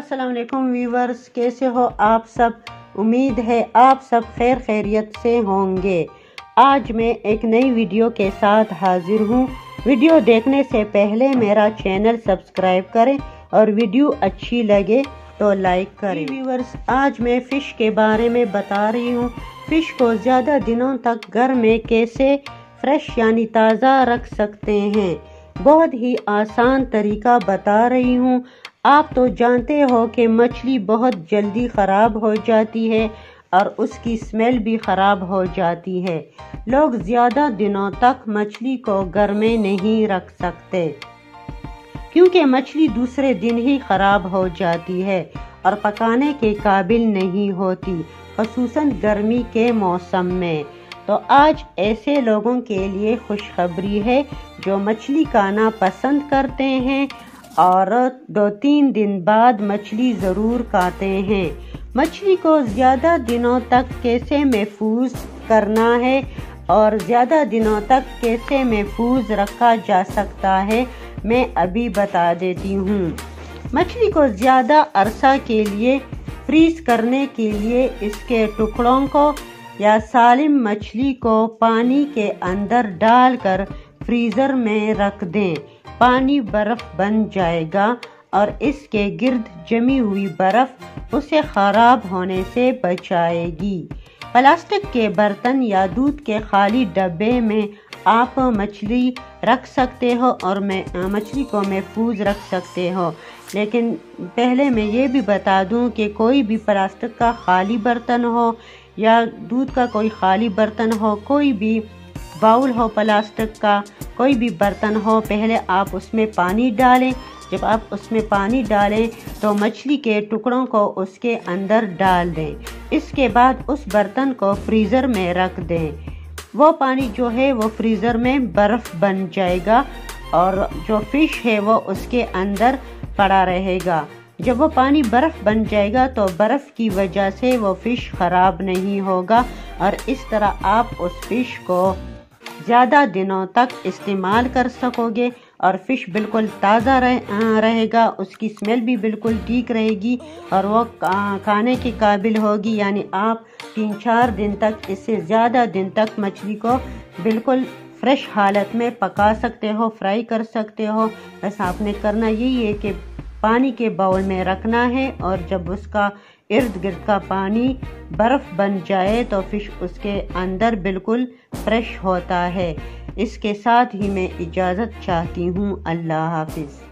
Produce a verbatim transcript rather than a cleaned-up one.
अस्सलाम वालेकुम व्यूवर्स, कैसे हो आप सब। उम्मीद है आप सब खैर खैरियत से होंगे। आज मैं एक नई वीडियो के साथ हाजिर हूँ। वीडियो देखने से पहले मेरा चैनल सब्सक्राइब करें और वीडियो अच्छी लगे तो लाइक करें। व्यूवर्स, आज मैं फ़िश के बारे में बता रही हूँ। फ़िश को ज़्यादा दिनों तक घर में कैसे फ्रेश यानी ताज़ा रख सकते हैं, बहुत ही आसान तरीका बता रही हूँ। आप तो जानते हो कि मछली बहुत जल्दी ख़राब हो जाती है और उसकी स्मेल भी ख़राब हो जाती है। लोग ज़्यादा दिनों तक मछली को घर में नहीं रख सकते क्योंकि मछली दूसरे दिन ही ख़राब हो जाती है और पकाने के काबिल नहीं होती, ख़ुसूसन गर्मी के मौसम में। तो आज ऐसे लोगों के लिए खुशखबरी है जो मछली खाना पसंद करते हैं और दो तीन दिन बाद मछली ज़रूर खाते हैं। मछली को ज़्यादा दिनों तक कैसे महफूज करना है और ज़्यादा दिनों तक कैसे महफूज रखा जा सकता है, मैं अभी बता देती हूँ। मछली को ज़्यादा अरसा के लिए फ्रीज करने के लिए इसके टुकड़ों को या सालिम मछली को पानी के अंदर डालकर फ्रीज़र में रख दें। पानी बर्फ बन जाएगा और इसके गिर्द जमी हुई बर्फ उसे खराब होने से बचाएगी। प्लास्टिक के बर्तन या दूध के खाली डब्बे में आप मछली रख सकते हो और मैं मछली को महफूज रख सकते हो। लेकिन पहले मैं ये भी बता दूं कि कोई भी प्लास्टिक का खाली बर्तन हो या दूध का कोई खाली बर्तन हो, कोई भी बाउल हो प्लास्टिक का, कोई भी बर्तन हो, पहले आप उसमें पानी डालें। जब आप उसमें पानी डालें तो मछली के टुकड़ों को उसके अंदर डाल दें। इसके बाद उस बर्तन को फ्रीज़र में रख दें। वो पानी जो है वो फ्रीज़र में बर्फ़ बन जाएगा और जो फ़िश है वो उसके अंदर पड़ा रहेगा। जब वो पानी बर्फ़ बन जाएगा तो बर्फ़ की वजह से वो फ़िश ख़राब नहीं होगा और इस तरह आप उस फ़िश को ज़्यादा दिनों तक इस्तेमाल कर सकोगे और फ़िश बिल्कुल ताज़ा रह, रहेगा, उसकी स्मेल भी बिल्कुल ठीक रहेगी और वो खाने के काबिल होगी। यानी आप तीन चार दिन तक, इससे ज़्यादा दिन तक मछली को बिल्कुल फ्रेश हालत में पका सकते हो, फ्राई कर सकते हो। बस आपने करना यही है कि पानी के बाउल में रखना है और जब उसका इर्द गिर्द का पानी बर्फ़ बन जाए तो फ़िश उसके अंदर बिल्कुल फ्रेश होता है। इसके साथ ही मैं इजाज़त चाहती हूँ। अल्लाह हाफ़िज़।